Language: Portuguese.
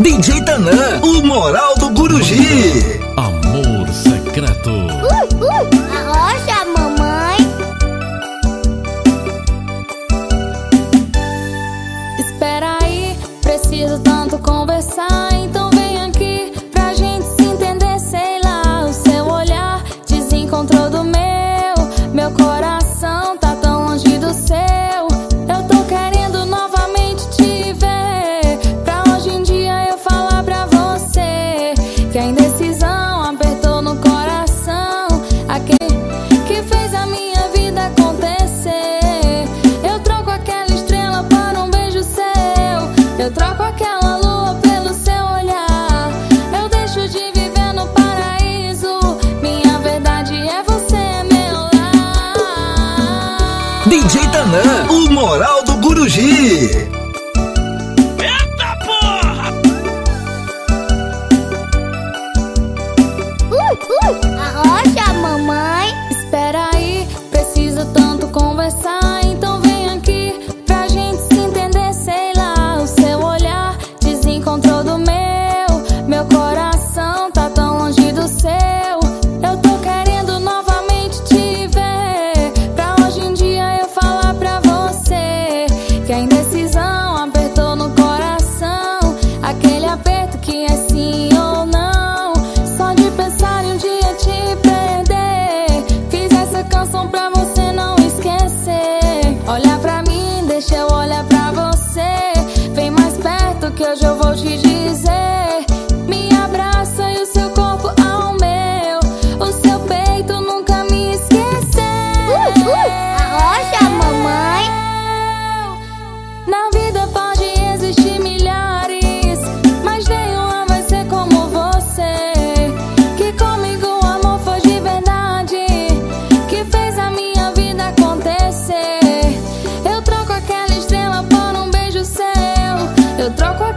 DJ Tanã, o moral do Guruji. Amor secreto. Arrocha, mamãe. Espera aí, preciso tanto conversar. Então vem aqui pra gente se entender. Sei lá, o seu olhar desencontrou do meu coração tá tão longe do seu. Eu tô querendo novamente te ver, pra hoje em dia eu falar pra você que a indecisão apertou no coração, aquele que fez a minha vida acontecer. Eu troco aquela estrela por um beijo seu, eu troco aquela lua pelo seu olhar. Eu deixo de viver no paraíso, minha verdade é você, meu lar. DJ Tanã, o moral do Guruji. Arrocha, mamãe. Espera aí, preciso tanto conversar. Então vem aqui pra gente se entender. Sei lá, o seu olhar desencontrou do meu coração tá tão longe do seu. Eu tô querendo novamente te ver, pra hoje em dia eu falar pra você que a indecisão apertou no coração, aquele aperto que é sim ou não. Só de pensar em um dia te perder, fiz essa canção pra você não esquecer. Olha pra mim, deixa eu olhar pra você, vem mais perto que hoje eu vou te dizer. Me abraça e o seu corpo ao meu, o seu peito nunca me esquecer. Arrocha, mamãe. Na vida pode existir milhares, mas nenhuma vai ser como você, que comigo o amor foi de verdade, que fez a minha vida acontecer. Eu troco aquela estrela por um beijo seu, eu troco